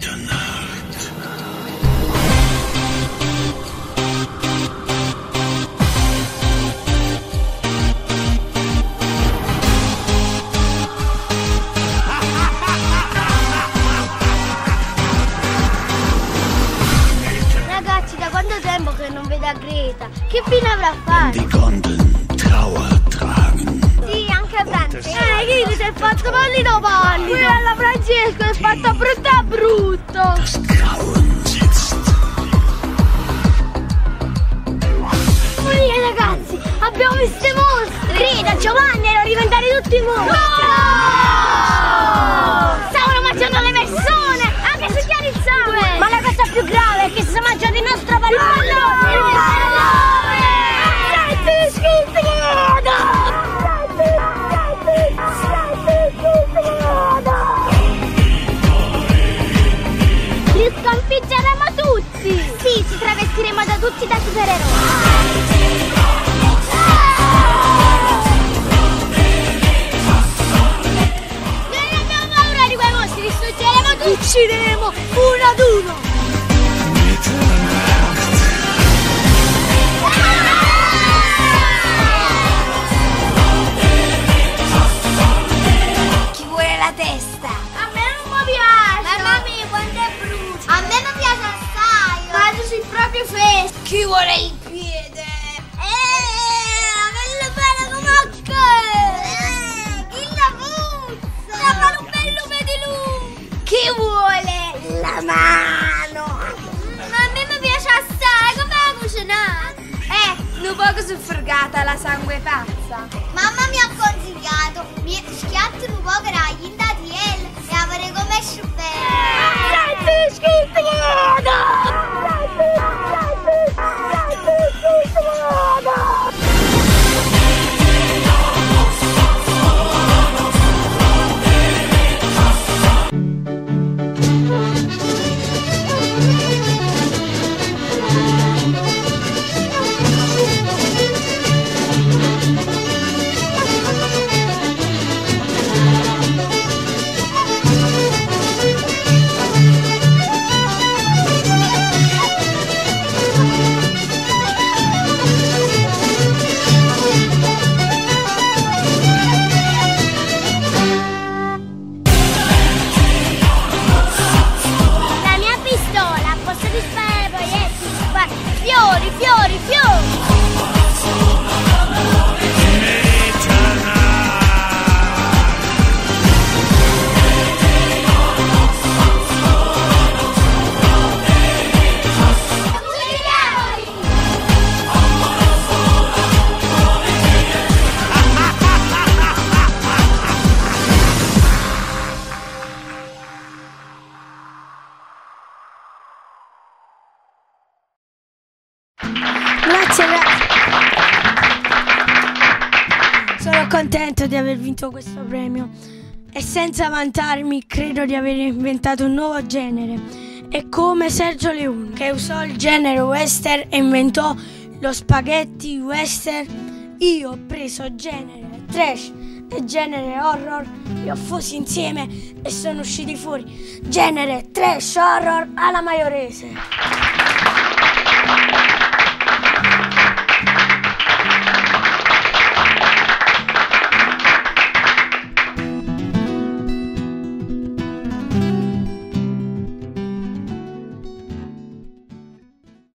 Ragazzi, da quanto tempo che non vedo a Greta? Che fine avrà fatto? Die konnten Trauer tragen. Sì, anche Francesco. Chi si è fatto pallido pallido? Quella Francesco è fatta brutta brutto. Das Grauen sitzt. Ragazzi, abbiamo visto i mostri. Greta, Giovanni erano diventati tutti mostri. Stavano mangiando le persone, anche succhiare il sangue. Ma la cosa più grave è che si sono mangiati il nostro pallone. Li sconfiggeremo tutti! Sì, ci travestiremo da tutti da supereroi! Non abbiamo paura di quei mostri, li distruggeremo tutti! Li uccideremo uno ad uno! Chi vuole la testa? A me non mi piace! Mamma mia, quanto è brutto! A me mi piace assai! Ma tu sei proprio fresco! Chi vuole il piede? Che lo bene come chi la puzza? La fare un bello pedilù! Chi vuole la mano? Ma a me mi piace assai! Come la cucinare? Un poco suffragata la sangue pazza! Mamma mi ha consigliato, mi schiatti un po' ragli da tiel e avere come Sono contento di aver vinto questo premio e senza vantarmi credo di aver inventato un nuovo genere. È come Sergio Leone che usò il genere western e inventò lo spaghetti western. Io ho preso genere trash e genere horror, li ho fusi insieme e sono usciti fuori genere trash horror alla maiorese.